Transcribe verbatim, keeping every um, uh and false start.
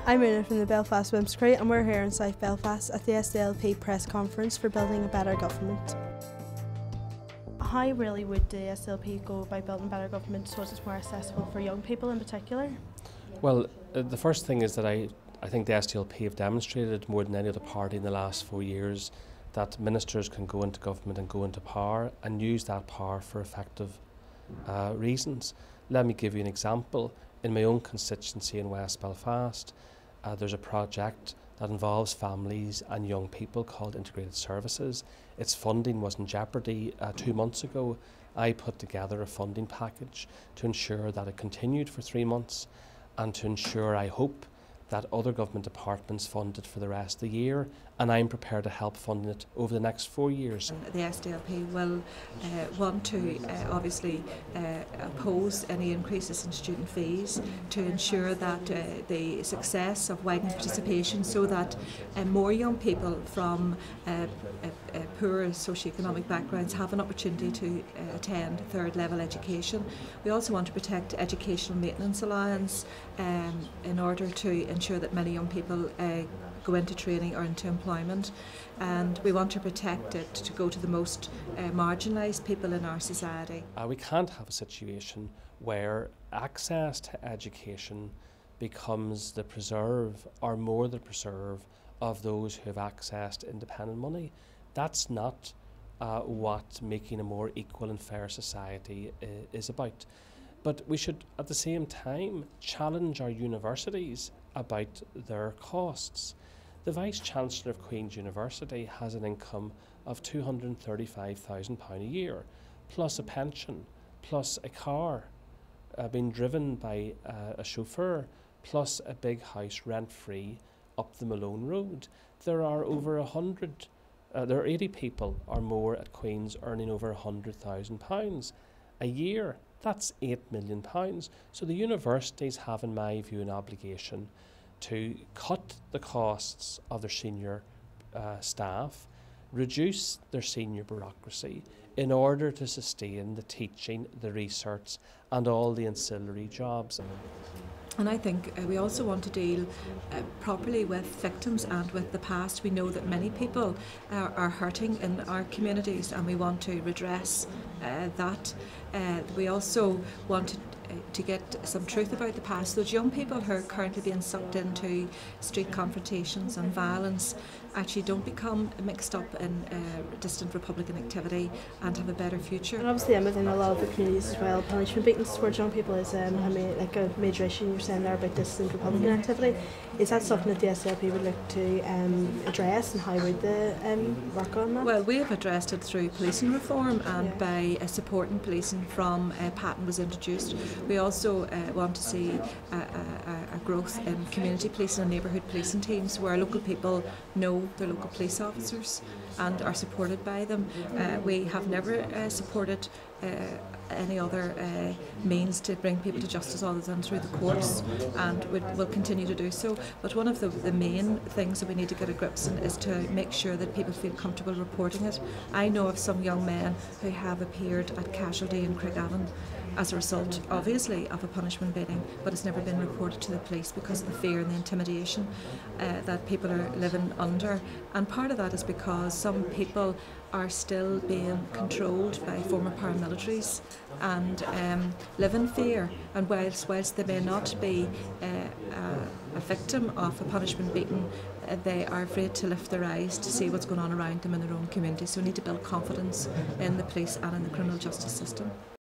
I'm Una from the Belfast WIMPS Crew, and we're here in South Belfast at the S D L P press conference for building a better government. How really would the S D L P go about building better government so it's more accessible for young people in particular? Well, uh, the first thing is that I, I think the S D L P have demonstrated more than any other party in the last four years that ministers can go into government and go into power and use that power for effective uh, reasons. Let me give you an example. In my own constituency in West Belfast, uh, there's a project that involves families and young people called Integrated Services. Its funding was in jeopardy uh, two months ago. I put together a funding package to ensure that it continued for three months and to ensure, I hope, that other government departments fund it for the rest of the year, and I'm prepared to help fund it over the next four years. The S D L P will uh, want to uh, obviously uh, oppose any increases in student fees to ensure that uh, the success of widened participation so that uh, more young people from uh, uh, uh, poor socioeconomic backgrounds have an opportunity to uh, attend third level education. We also want to protect educational maintenance allowance um, in order to ensure that many young people uh, go into training or into employment, and we want to protect it to go to the most uh, marginalised people in our society. Uh, we can't have a situation where access to education becomes the preserve or more the preserve of those who have access to independent money. That's not uh, what making a more equal and fair society uh, is about. But we should at the same time challenge our universities about their costs. The Vice-Chancellor of Queen's University has an income of two hundred and thirty-five thousand pounds a year, plus a pension, plus a car uh, being driven by uh, a chauffeur, plus a big house rent-free up the Malone Road. There are over a hundred, uh, there are eighty people or more at Queen's earning over one hundred thousand pounds a year. That's eight million pounds. So the universities have, in my view, an obligation to cut the costs of their senior uh, staff, reduce their senior bureaucracy in order to sustain the teaching, the research and all the ancillary jobs. And I think uh, we also want to deal uh, properly with victims and with the past. We know that many people are, are hurting in our communities, and we want to redress uh, that. Uh, we also want to, uh, to get some truth about the past. Those young people who are currently being sucked into street confrontations and violence actually don't become mixed up in uh, distant Republican activity and have a better future. And obviously, um, within a lot of the communities as well, punishment beatings towards young people is um, I mean, like a major issue. You're saying there about distant Republican activity. Is that something that the S D L P would look to um, address, and how would they um, work on that? Well, we have addressed it through policing reform and yeah. by uh, supporting policing from uh, Patent was introduced. We also uh, want to see a, a, a growth in community policing and neighbourhood policing teams where local people know their local police officers and are supported by them. Uh, we have never uh, supported uh, any other uh, means to bring people to justice other than through the courts, and we will continue to do so. But one of the, the main things that we need to get a grips in is to make sure that people feel comfortable reporting it. I know of some young men who have appeared at Casualty in Craigavon as a result, obviously, of a punishment beating, but it's never been reported to the police because of the fear and the intimidation uh, that people are living under. And part of that is because some people are still being controlled by former paramilitaries and um, live in fear. And whilst, whilst they may not be uh, uh, a victim of a punishment beating, uh, they are afraid to lift their eyes to see what's going on around them in their own community. So we need to build confidence in the police and in the criminal justice system.